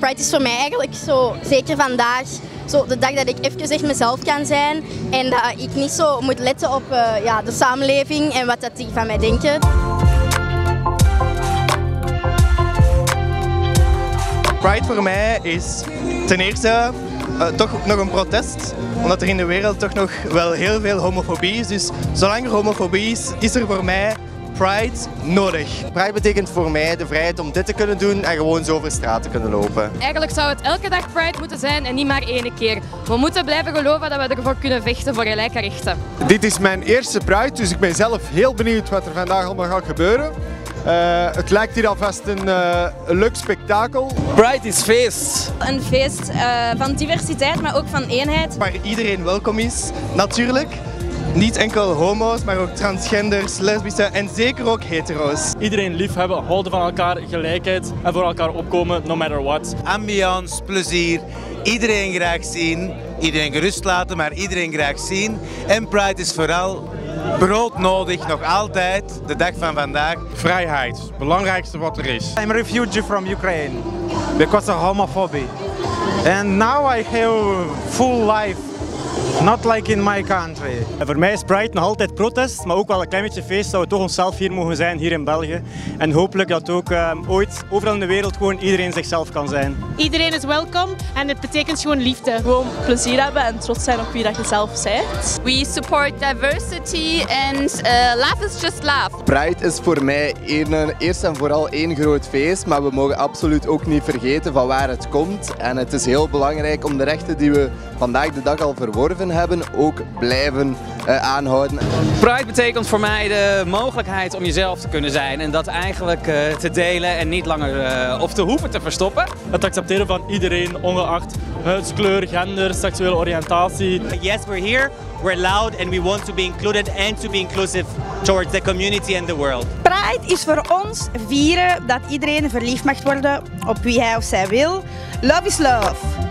Pride is voor mij eigenlijk zo, zeker vandaag, zo de dag dat ik even echt mezelf kan zijn en dat ik niet zo moet letten op de samenleving en wat dat die van mij denken. Pride voor mij is ten eerste toch nog een protest, omdat er in de wereld toch nog wel heel veel homofobie is. Dus zolang er homofobie is er voor mij Pride nodig. Pride betekent voor mij de vrijheid om dit te kunnen doen en gewoon zo over straat te kunnen lopen. Eigenlijk zou het elke dag Pride moeten zijn en niet maar één keer. We moeten blijven geloven dat we ervoor kunnen vechten voor gelijke rechten. Dit is mijn eerste Pride, dus ik ben zelf heel benieuwd wat er vandaag allemaal gaat gebeuren. Het lijkt hier alvast een leuk spektakel. Pride is feest. Een feest van diversiteit, maar ook van eenheid. Waar iedereen welkom is, natuurlijk. Niet enkel homo's, maar ook transgenders, lesbische en zeker ook hetero's. Iedereen liefhebben, houden van elkaar, gelijkheid en voor elkaar opkomen, no matter what. Ambiance, plezier, iedereen graag zien, iedereen gerust laten, maar iedereen graag zien. En Pride is vooral broodnodig, nog altijd, de dag van vandaag. Vrijheid, het belangrijkste wat er is. I'm a refugee from Ukraine because of homophobia. And now I have a full life. Not like in my country. En voor mij is Pride nog altijd protest, maar ook wel een klein beetje feest dat we toch onszelf hier mogen zijn, hier in België. En hopelijk dat ook ooit overal in de wereld gewoon iedereen zichzelf kan zijn. Iedereen is welkom en het betekent gewoon liefde. Gewoon plezier hebben en trots zijn op wie dat je zelf bent. We support diversity and laugh is just laugh. Pride is voor mij eerst en vooral één groot feest, maar we mogen absoluut ook niet vergeten van waar het komt. En het is heel belangrijk om de rechten die we vandaag de dag al verworven hebben, ook blijven aanhouden. Pride betekent voor mij de mogelijkheid om jezelf te kunnen zijn en dat eigenlijk te delen en niet langer of te hoeven te verstoppen. Het accepteren van iedereen, ongeacht huidskleur, gender, seksuele oriëntatie. Yes, we're here, we're loud and we want to be included and to be inclusive towards the community and the world. Pride is voor ons vieren dat iedereen verliefd mag worden op wie hij of zij wil. Love is love.